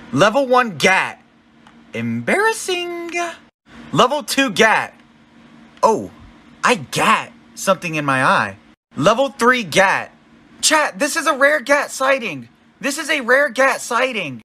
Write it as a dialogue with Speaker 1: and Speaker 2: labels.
Speaker 1: Level 1 Gyat. Embarrassing. Level 2 Gyat. Oh, I gat something in my eye. Level 3 Gyat. Chat, this is a rare Gyat sighting. This is a rare Gyat sighting.